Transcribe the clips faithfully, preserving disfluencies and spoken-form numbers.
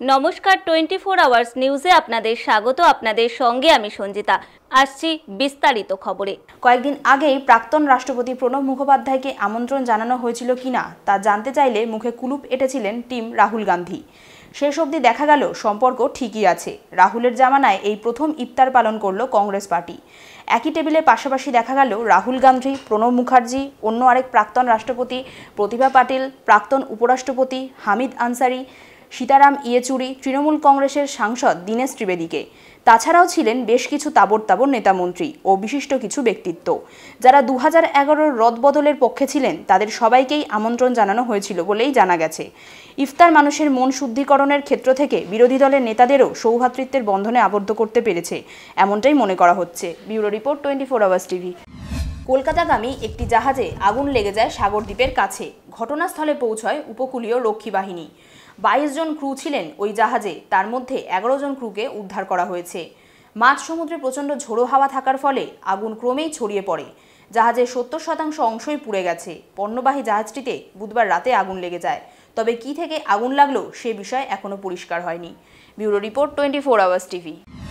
নমস্কার, twenty four hours নিউজে আপনাদের স্বাগত। আপনাদের সঙ্গে আমি সঞ্জিতা। আসছি বিস্তারিত খবরে। কয়েকদিন আগেই প্রাক্তন রাষ্ট্রপতি প্রণব মুখোপাধ্যায়কে আমন্ত্রণ জানানো হয়েছিল কিনা তা জানতে চাইলে মুখে কুলুপ এঁটেছিলেন টিম রাহুল গান্ধী। শেষ অবধি দেখা গেল সম্পর্ক ঠিকই আছে। রাহুলের জামানায় এই প্রথম ইফতার পালন করল কংগ্রেস পার্টি। একই টেবিলে পাশাপাশি দেখা গেল রাহুল গান্ধী, প্রণব মুখার্জি, অন্য আরেক প্রাক্তন রাষ্ট্রপতি প্রতিভা পাটিল, প্রাক্তন উপরাষ্ট্রপতি হামিদ আনসারি, সীতারাম ইয়েচুরি, তৃণমূল কংগ্রেসের সাংসদ দীনেশ ত্রিবেদীকে। তাছাড়াও ছিলেন বেশ কিছু তাবড় তাবড় নেতামন্ত্রী ও বিশিষ্ট কিছু ব্যক্তিত্ব। যারা দু হাজার এগারোর রদবদলের পক্ষে ছিলেন তাদের সবাইকেই আমন্ত্রণ জানানো হয়েছিল বলেই জানা গেছে। ইফতার মানুষের মন শুদ্ধিকরণের ক্ষেত্র থেকে বিরোধী দলের নেতাদেরও সৌভ্রাতৃত্বের বন্ধনে আবদ্ধ করতে পেরেছে, এমনটাই মনে করা হচ্ছে। Bureau report, twenty four hours TV. কলকাতাগামী একটি জাহাজে আগুন লেগে যায় সাগরদ্বীপের কাছে। ঘটনাস্থলে পৌঁছয় উপকূলীয় রক্ষী বাহিনী। বাইশ জন ক্রু ছিলেন ওই জাহাজে, তার মধ্যে এগারো জন ক্রুকে উদ্ধার করা হয়েছে। মাঝ সমুদ্রে প্রচণ্ড ঝোড়ো হাওয়া থাকার ফলে আগুন ক্রমেই ছড়িয়ে পড়ে। জাহাজের সত্তর শতাংশ অংশই পুড়ে গেছে। পণ্যবাহী জাহাজটিতে বুধবার রাতে আগুন লেগে যায়। তবে কী থেকে আগুন লাগলো সে বিষয় এখনও পরিষ্কার হয়নি। Bureau report, twenty four hours TV.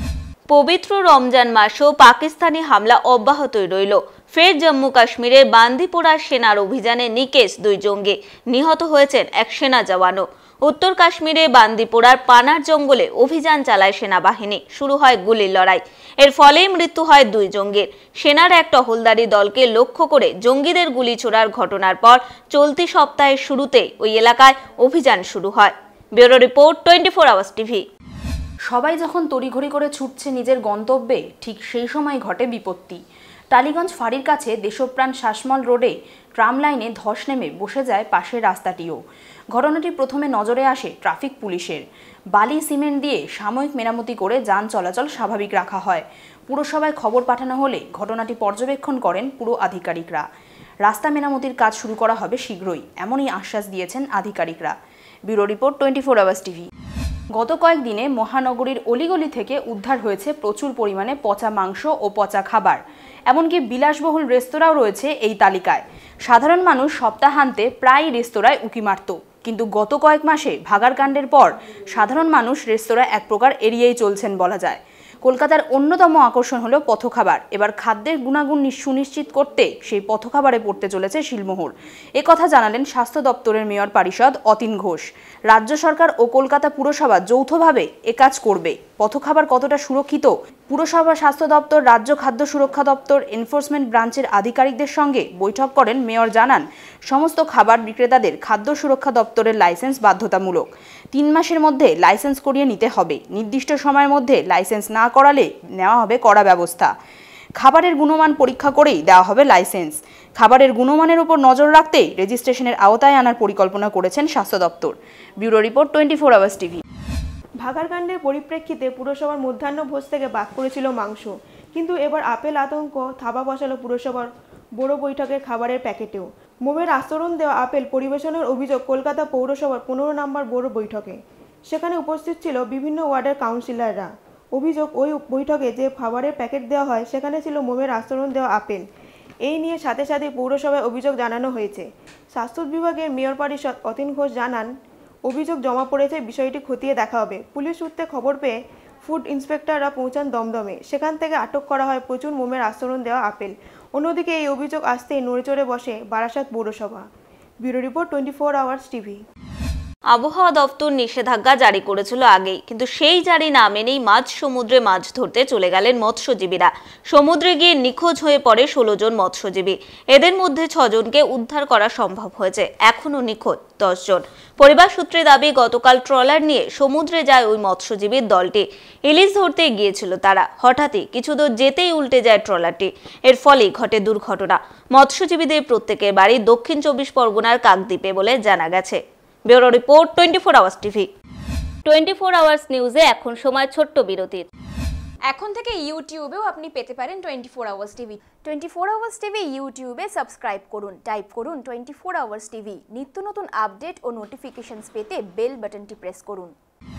পবিত্র রমজান মাসেও পাকিস্তানি হামলা অব্যাহতই রইল। ফের জম্মু কাশ্মীরের বান্দিপোরা সেনার অভিযানে নিকেশ দুই জঙ্গি, নিহত হয়েছেন এক সেনা জওয়ানও। উত্তর কাশ্মীরে বান্দিপোরার পানার জঙ্গলে অভিযান চালায় সেনাবাহিনী। শুরু হয় গুলির লড়াই। এর ফলেই মৃত্যু হয় দুই জঙ্গির। সেনার এক টহলদারি দলকে লক্ষ্য করে জঙ্গিদের গুলি ছোড়ার ঘটনার পর চলতি সপ্তাহের শুরুতে ওই এলাকায় অভিযান শুরু হয়। Bureau report, twenty four hours TV. সবাই যখন তড়িঘড়ি করে ছুটছে নিজের গন্তব্যে, ঠিক সেই সময় ঘটে বিপত্তি। টালিগঞ্জ ফাঁড়ির কাছে দেশপ্রাণ শাসমল রোডে ট্রাম লাইনে ধস নেমে বসে যায় পাশের রাস্তাটিও। ঘটনাটি প্রথমে নজরে আসে ট্রাফিক পুলিশের। বালি সিমেন্ট দিয়ে সাময়িক মেরামতি করে যান চলাচল স্বাভাবিক রাখা হয়। পুরসভায় খবর পাঠানো হলে ঘটনাটি পর্যবেক্ষণ করেন পুর আধিকারিকরা। রাস্তা মেরামতির কাজ শুরু করা হবে শীঘ্রই, এমনই আশ্বাস দিয়েছেন আধিকারিকরা। Bureau report, twenty four hours TV. গত কয়েকদিনে মহানগরীর অলিগলি থেকে উদ্ধার হয়েছে প্রচুর পরিমাণে পচা মাংস ও পচা খাবার। এমনকি বিলাসবহুল রেস্তোরাঁও রয়েছে এই তালিকায়। সাধারণ মানুষ সপ্তাহান্তে প্রায় রেস্তোরাঁয় উঁকি মারত, কিন্তু গত কয়েক মাসে ভাগাড়কাণ্ডের পর সাধারণ মানুষ রেস্তোরাঁ এক প্রকার এড়িয়েই চলছেন বলা যায়। কলকাতার অন্যতম আকর্ষণ হলো পথখাবার। এবার খাদ্যের গুণাগুণ সুনিশ্চিত করতে সেই পথখাবারে পড়তে চলেছে শিলমোহর। একথা জানালেন স্বাস্থ্য দপ্তরের মেয়র পারিষদ অতীন ঘোষ। রাজ্য সরকার ও কলকাতা পুরসভা যৌথভাবে একাজ করবে। পথখাবার কতটা সুরক্ষিত? পুরসভা, স্বাস্থ্য দপ্তর, রাজ্য খাদ্য সুরক্ষা দপ্তর, এনফোর্সমেন্ট ব্রাঞ্চের আধিকারিকদের সঙ্গে বৈঠক করেন মেয়র। জানান, সমস্ত খাবার বিক্রেতাদের খাদ্য সুরক্ষা দপ্তরের লাইসেন্স বাধ্যতামূলক। তিন মাসের মধ্যে লাইসেন্স করিয়ে নিতে হবে। নির্দিষ্ট সময়ের মধ্যে লাইসেন্স না করালে নেওয়া হবে কড়া ব্যবস্থা। খাবারের গুণমান পরীক্ষা করেই দেওয়া হবে লাইসেন্স। খাবারের গুণমানের উপর নজর রাখতেই রেজিস্ট্রেশনের আওতায় আনার পরিকল্পনা করেছেন স্বাস্থ্য দপ্তর। Bureau report, twenty four hours TV. ভাগাড়কাণ্ডের পরিপ্রেক্ষিতে পুরসভার মধ্যাহ্ন ভোজ থেকে বাদ করেছিল মাংস, কিন্তু এবার আপেল আতঙ্ক থাবা বসালো পুরসভার বড় বৈঠকের খাবারের প্যাকেটেও। মোমের আস্তরণ দেওয়া আপেল পরিবেশনের অভিযোগ কলকাতা পৌরসভার পনেরো নম্বর বড় বৈঠকে। সেখানে উপস্থিত ছিল বিভিন্ন ওয়ার্ডের কাউন্সিলররা। অভিযোগ, ওই বৈঠকে যে খাবারের প্যাকেট দেওয়া হয় সেখানে ছিল মোমের আস্তরণ দেওয়া আপেল। এই নিয়ে সাথে সাথে পৌরসভায় অভিযোগ জানানো হয়েছে। স্বাস্থ্য বিভাগের মেয়র পারিষদ অতীন ঘোষ জানান, অভিযোগ জমা পড়েছে, বিষয়টি খতিয়ে দেখা হবে। পুলিশ সূত্রে খবর পেয়ে ফুড ইন্সপেক্টররা পৌঁছান দমদমে। সেখান থেকে আটক করা হয় প্রচুর মোমের আস্তরণ দেওয়া আপেল। অন্যদিকে এই অভিযোগ আসতেই নড়েচড়ে বসে বারাসাত পৌরসভা। Bureau report, twenty four hours TV. আবহাওয়া দপ্তর নিষেধাজ্ঞা জারি করেছিল আগেই, কিন্তু সেই জারি না মেনেই মাঝ সমুদ্রে মাছ ধরতে চলে গেলেন মৎস্যজীবীরা। সমুদ্রে গিয়ে নিখোঁজ হয়ে পড়ে ষোলো জন মৎস্যজীবী। এদের মধ্যে ছজনকে উদ্ধার করা সম্ভব হয়েছে, এখনও নিখোঁজ দশ জন। পরিবার সূত্রে দাবি, গতকাল ট্রলার নিয়ে সমুদ্রে যায় ওই মৎস্যজীবীর দলটি। ইলিশ ধরতে গিয়েছিল তারা। হঠাৎই কিছু দূর যেতেই উল্টে যায় ট্রলারটি। এর ফলেই ঘটে দুর্ঘটনা। মৎস্যজীবীদের প্রত্যেকের বাড়ি দক্ষিণ চব্বিশ পরগনার কাকদ্বীপে বলে জানা গেছে। Bureau report, twenty four hours TV. Twenty four hours নিউজে এখন সময় ছোট্ট বিরতির। এখন থেকে ইউটিউবেও আপনি পেতে পারেন twenty four hours TV. Twenty four hours TV ইউটিউবে সাবস্ক্রাইব করুন, টাইপ করুন টোয়েন্টি ফোর আওয়ার্স টিভি। নিত্য নতুন আপডেট ও নোটিফিকেশনস পেতে বেল বাটনটি প্রেস করুন।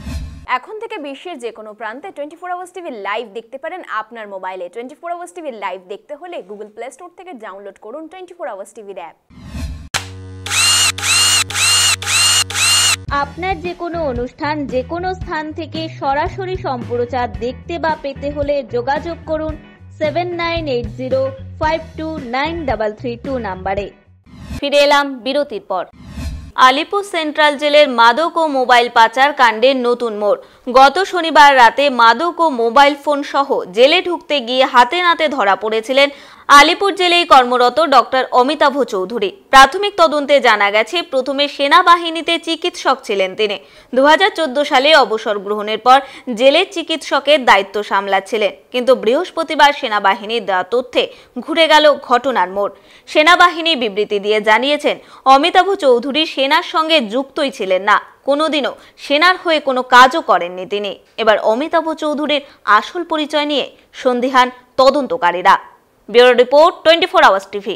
এখন থেকে বিশ্বের যে কোনো প্রান্তে twenty four hours TV live দেখতে পারেন আপনার মোবাইলে। Twenty four hours TV live দেখতে হলে গুগল প্লে স্টোর থেকে ডাউনলোড করুন টোয়েন্টি ফোর আওয়ার্স টিভির অ্যাপ। আপনার যে কোনো অনুষ্ঠান যে কোনো স্থান থেকে সরাসরি সম্প্রচার দেখতে বা পেতে হলে যোগাযোগ করুন seven nine eight zero five two nine double three two নাম্বারে। ফিরে এলাম বিরতির পর। আলিপুর সেন্ট্রাল জেলের মাদক ও মোবাইল পাচার কাণ্ডের নতুন মোড়। গত শনিবার রাতে মাদক ও মোবাইল ফোন সহ জেলে ঢুকতে গিয়ে হাতে নাতে ধরা পড়েছিলেন আলিপুর জেলেই কর্মরত ডক্টর অমিতাভ চৌধুরী। প্রাথমিক তদন্তে জানা গেছে প্রথমে সেনাবাহিনীতে চিকিৎসক ছিলেন তিনি। দু হাজার চোদ্দ সালে অবসর গ্রহণের পর জেলের চিকিৎসকের দায়িত্ব সামলাচ্ছিলেন, কিন্তু বৃহস্পতিবার সেনাবাহিনীর দেওয়া তথ্যে ঘুরে গেল ঘটনার মোড়। সেনাবাহিনী বিবৃতি দিয়ে জানিয়েছেন অমিতাভ চৌধুরী সেনার সঙ্গে যুক্তই ছিলেন না, কোনোদিনও সেনার হয়ে কোনো কাজও করেননি তিনি। এবার অমিতাভ চৌধুরীর আসল পরিচয় নিয়ে সন্দিহান তদন্তকারীরা। Bureau report twenty four hours TV.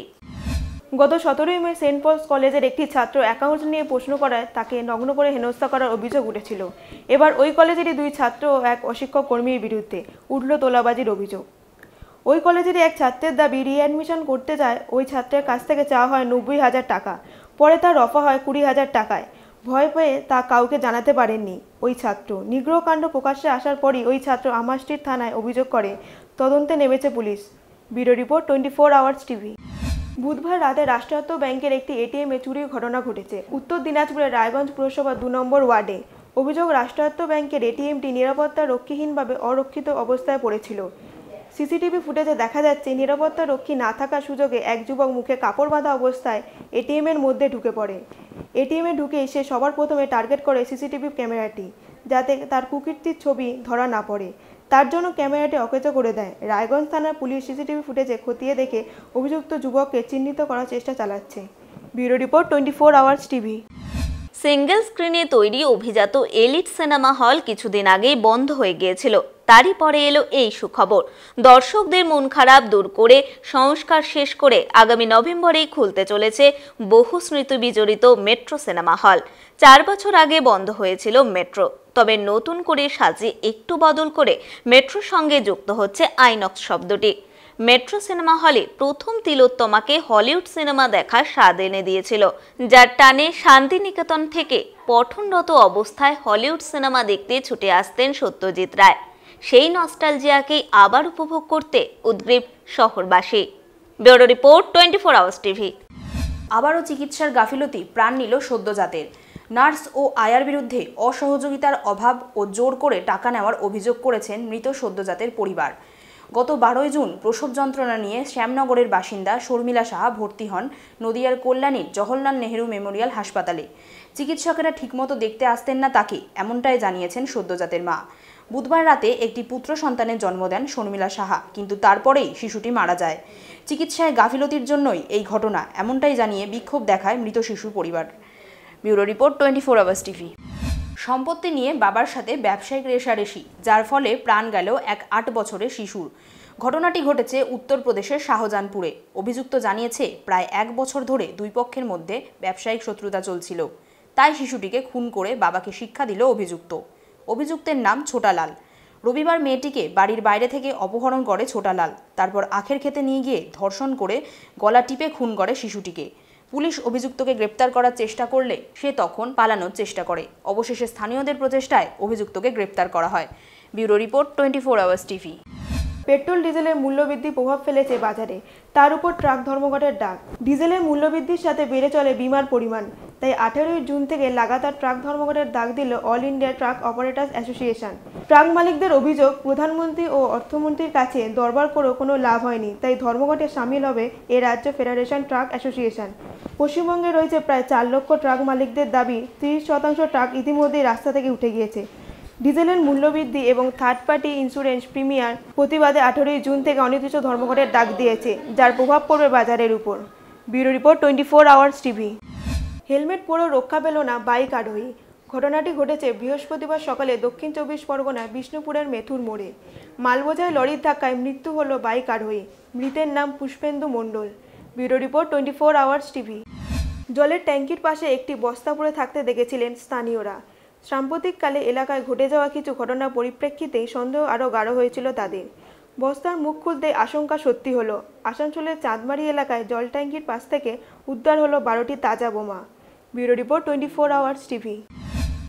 গত সতেরোই মে সেন্ট পলস কলেজের একটি ছাত্র অ্যাকাউন্ট নিয়ে প্রশ্ন করায় তাকে নগ্ন করে হেনস্থা করার অভিযোগ উঠেছিল। এবার ওই কলেজেরই দুই ছাত্র ও এক অশিক্ষক কর্মীর বিরুদ্ধে উঠল তোলাবাজির অভিযোগ। ওই কলেজেরই এক ছাত্রের দাবি রিঅ্যাডমিশন করতে যায় ওই ছাত্রের কাছ থেকে চাওয়া হয় নব্বই হাজার টাকা, পরে তার রফা হয় কুড়ি হাজার টাকায়। ভয় পেয়ে তা কাউকে জানাতে পারেননি ওই ছাত্র। নিগ্রহ কাণ্ড প্রকাশ্যে আসার পরই ওই ছাত্র আমার স্ট্রিট থানায় অভিযোগ করে তদন্তে নেমেছে পুলিশ। Bureau report twenty four hours TV. বুধবার রাতে রাষ্ট্রায়ত্ত ব্যাংকের একটি এটিএমে চুরির ঘটনা ঘটেছে উত্তর দিনাজপুরের রায়গঞ্জ পুরসভা দু নম্বর ওয়ার্ডে। অভিযোগ, রাষ্ট্রায়ত্ত ব্যাংকের এটিএমটি নিরাপত্তা রক্ষীহীনভাবে অরক্ষিত অবস্থায় পড়েছিল। সিসিটিভি ফুটেজে দেখা যাচ্ছে নিরাপত্তা রক্ষী না থাকার সুযোগে এক যুবক মুখে কাপড় বাঁধা অবস্থায় এটিএমের মধ্যে ঢুকে পড়ে। এটিএমে ঢুকে সে সবার প্রথমে টার্গেট করে সিসিটিভি ক্যামেরাটি, যাতে তার কুকীর্তির ছবি ধরা না পড়ে। তার জন্য ক্যামেরাটি অকেজো করে দেয়। রায়গঞ্জ থানার পুলিশ সিসিটিভি ফুটেজে খতিয়ে দেখে অভিযুক্ত যুবককে চিহ্নিত করার চেষ্টা চালাচ্ছে। Bureau report twenty four hours TV. Single স্ক্রিনে তৈরি অভিজাত এলিট সিনেমা হল কিছুদিন আগেই বন্ধ হয়ে গিয়েছিল। তারই পরে এলো এই সুখবর। দর্শকদের মন খারাপ দূর করে সংস্কার শেষ করে আগামী নভেম্বরেই খুলতে চলেছে বহু স্মৃতি বিজড়িত মেট্রো সিনেমা হল। চার বছর আগে বন্ধ হয়েছিল মেট্রো, তবে নতুন করে সাজিয়ে একটু বদল করে মেট্রোর সঙ্গে যুক্ত হচ্ছে আইনক্স শব্দটি। মেট্রো সিনেমা হলে প্রথম তিলোত্তমাকে হলিউড সিনেমা দেখার স্বাদ এনে দিয়েছিল, যার টানে শান্তিনিকেতন থেকে পঠনরত অবস্থায় হলিউড সিনেমা দেখতে ছুটে আসতেন সত্যজিৎ রায়। সেই নস্টালজিয়াকেই আবার উপভোগ করতে উদ্গ্রীব শহরবাসী। Bureau report twenty four hours TV. আবারও চিকিৎসার গাফিলতি প্রাণ নিল সদ্যজাতের। নার্স ও আয়ার বিরুদ্ধে অসহযোগিতার অভাব ও জোর করে টাকা নেওয়ার অভিযোগ করেছেন মৃত সদ্যজাতের পরিবার। গত বারোই জুন প্রসব যন্ত্রণা নিয়ে শ্যামনগরের বাসিন্দা শর্মিলা সাহা ভর্তি হন নদিয়ার কল্যাণীর জওহরলাল নেহেরু মেমোরিয়াল হাসপাতালে। চিকিৎসকেরা ঠিকমতো দেখতে আসতেন না তাকে, এমনটাই জানিয়েছেন সদ্যজাতের মা। বুধবার রাতে একটি পুত্র সন্তানের জন্ম দেন শর্মিলা সাহা, কিন্তু তারপরেই শিশুটি মারা যায়। চিকিৎসায় গাফিলতির জন্যই এই ঘটনা, এমনটাই জানিয়ে বিক্ষোভ দেখায় মৃত শিশুর পরিবার। Bureau report twenty four hours TV. সম্পত্তি নিয়ে বাবার সাথে ব্যবসায়িক রেষারেষি, যার ফলে প্রাণ গেল এক আট বছরের শিশুর। ঘটনাটি ঘটেছে উত্তরপ্রদেশের শাহজাহানপুরে। অভিযুক্ত জানিয়েছে প্রায় এক বছর ধরে দুই পক্ষের মধ্যে ব্যবসায়িক শত্রুতা চলছিল, তাই শিশুটিকে খুন করে বাবাকে শিক্ষা দিল অভিযুক্ত। অভিযুক্তের নাম ছোটালাল। রবিবার মেয়েটিকে বাড়ির বাইরে থেকে অপহরণ করে ছোটালাল, তারপর আখের খেতে নিয়ে গিয়ে ধর্ষণ করে গলা টিপে খুন করে শিশুটিকে। পুলিশ অভিযুক্তকে গ্রেপ্তার করার চেষ্টা করলে সে তখন পালানোর চেষ্টা করে। অবশেষে স্থানীয়দের প্রচেষ্টায় অভিযুক্তকে গ্রেপ্তার করা হয়। Bureau report twenty four hours TV. Petrol ডিজেলের মূল্যবৃদ্ধি প্রভাব ফেলেছে বাজারে, তার উপর ট্রাক ধর্মঘটের ডাক। ডিজেলের মূল্যবৃদ্ধির সাথে বেড়ে চলে বিমার পরিমাণ, তাই আঠেরোই জুন থেকে লাগাতার ট্রাক ধর্মঘটের ডাক দিল all India truck operators association. Truck মালিকদের অভিযোগ, প্রধানমন্ত্রী ও অর্থমন্ত্রীর কাছে দরবার করেও কোনো লাভ হয়নি, তাই ধর্মঘটে সামিল হবে এ রাজ্য ফেডারেশন ট্রাক অ্যাসোসিয়েশন। পশ্চিমবঙ্গে রয়েছে প্রায় চার লক্ষ ট্রাক মালিকদের দাবি তিরিশ শতাংশ ট্রাক ইতিমধ্যেই রাস্তা থেকে উঠে গিয়েছে। ডিজেলের মূল্যবৃদ্ধি এবং থার্ড পার্টি ইন্স্যুরেন্স প্রিমিয়ার প্রতিবাদে আঠেরোই জুন থেকে অনির্দিষ্ট ধর্মঘটের ডাক দিয়েছে, যার প্রভাব পড়বে বাজারের উপর। Bureau report twenty four hours TV. Helmet পরেও রক্ষা পেল না বাইক আরোহী। ঘটনাটি ঘটেছে বৃহস্পতিবার সকালে দক্ষিণ চব্বিশ পরগনার বিষ্ণুপুরের মেথুর মোড়ে। মালবোঝাই লরির ধাক্কায় মৃত্যু হল বাইক আরোহী। মৃতের নাম Pushpendu Mondal. Bureau report twenty four hours TV. জলের ট্যাঙ্কির পাশে একটি বস্তা পড়ে থাকতে দেখেছিলেন স্থানীয়রা। সাম্প্রতিককালে এলাকায় ঘটে যাওয়া কিছু ঘটনার পরিপ্রেক্ষিতে সন্দেহ আরও গাঢ় হয়েছিল তাদের। বস্তার মুখ খুলতে আশঙ্কা সত্যি হলো। আসানসোলের চাঁদমারি এলাকায় জল ট্যাঙ্কির পাশ থেকে উদ্ধার হলো বারোটি তাজা বোমা। Bureau report twenty four hours TV.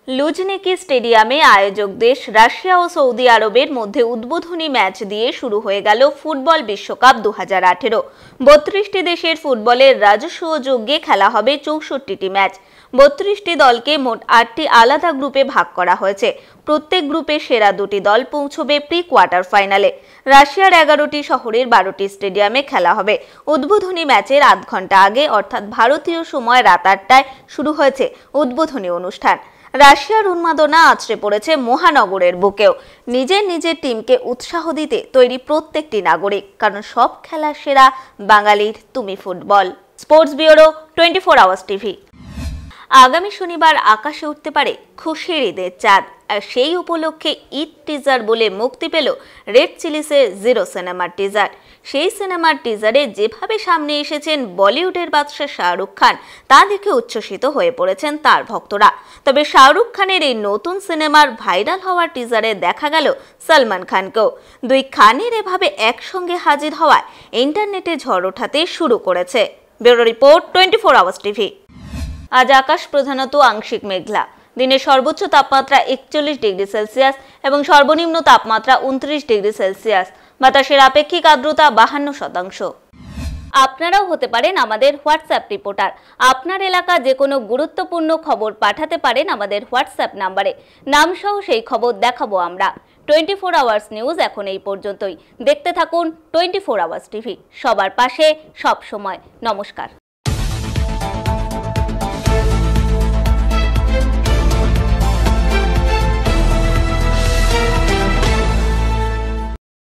Luzhniki স্টেডিয়ামে আয়োজক দেশ রাশিয়া ও সৌদি আরবের মধ্যে উদ্বোধনী ম্যাচ দিয়ে শুরু হয়ে গেল ফুটবল বিশ্বকাপ দু হাজার আঠেরো। বত্রিশটি দেশের ফুটবলের রাজস্ব যোগ্যে খেলা হবে চৌষট্টিটি ম্যাচ। বত্রিশটি দলকে মোট আটটি আলাদা গ্রুপে ভাগ করা হয়েছে। প্রত্যেক গ্রুপে সেরা দুটি দল পৌঁছবে প্রি কোয়ার্টার ফাইনালে। রাশিয়ার এগারোটি শহরের বারোটি স্টেডিয়ামে খেলা হবে। উদ্বোধনী ম্যাচের আধ ঘন্টা আগে অর্থাৎ ভারতীয় সময় রাত আটটায় শুরু হয়েছে উদ্বোধনী অনুষ্ঠান। রাশিয়ার উন্মাদনা আছড়ে পড়েছে মহানগরের বুকেও। নিজের নিজের টিমকে উৎসাহ দিতে তৈরি প্রত্যেকটি নাগরিক, কারণ সব খেলা সেরা বাঙালির তুমি football. Sports bureau, twenty four hours TV. আগামী শনিবার আকাশে উঠতে পারে খুশির ঈদের চাঁদ, আর সেই উপলক্ষে ঈদ টিজার বলে মুক্তি পেল রেড চিলিসের জিরো সিনেমার টিজার। সেই সিনেমার টিজারে যেভাবে সামনে এসেছেন বলিউডের বাদশা শাহরুখ খান, তা দেখে উচ্ছ্বসিত হয়ে পড়েছেন তার ভক্তরা। তবে শাহরুখ খানের এই নতুন সিনেমার ভাইরাল হওয়ার টিজারে দেখা গেল সলমান খানকেও। দুই খানের এভাবে একসঙ্গে হাজির হওয়ায় ইন্টারনেটে ঝড় ওঠাতে শুরু করেছে। Bureau report, twenty four hours TV. আজ আকাশ প্রধানত আংশিক মেঘলা। দিনের সর্বোচ্চ তাপমাত্রা একচল্লিশ ডিগ্রি সেলসিয়াস এবং সর্বনিম্ন তাপমাত্রা উনত্রিশ ডিগ্রি সেলসিয়াস। বাতাসের আপেক্ষিক আর্দ্রতা বাহান্ন শতাংশ। আপনারাও হতে পারেন আমাদের হোয়াটসঅ্যাপ রিপোর্টার। আপনার এলাকা যে কোনো গুরুত্বপূর্ণ খবর পাঠাতে পারেন আমাদের হোয়াটসঅ্যাপ নাম্বারে। নাম সহ সেই খবর দেখাবো আমরা। টোয়েন্টি ফোর আওয়ার্স নিউজ এখন এই পর্যন্তই। দেখতে থাকুন টোয়েন্টি ফোর আওয়ার্স টিভি, সবার পাশে সব সময়। নমস্কার।